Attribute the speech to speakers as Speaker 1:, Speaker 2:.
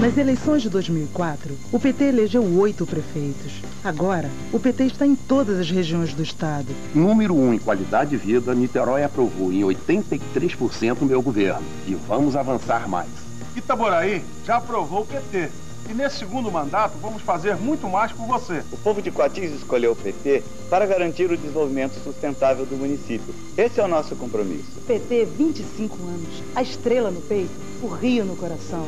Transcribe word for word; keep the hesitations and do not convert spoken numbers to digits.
Speaker 1: Nas eleições de dois mil e quatro, o P T elegeu oito prefeitos. Agora, o P T está em todas as regiões do estado.
Speaker 2: Número um em qualidade de vida, Niterói aprovou em oitenta e três por cento o meu governo. E vamos avançar mais.
Speaker 3: Itaboraí já aprovou o P T. E nesse segundo mandato vamos fazer muito mais por você.
Speaker 4: O povo de Coatis escolheu o P T para garantir o desenvolvimento sustentável do município. Esse é o nosso compromisso.
Speaker 1: P T vinte e cinco anos, a estrela no peito, o rio no coração.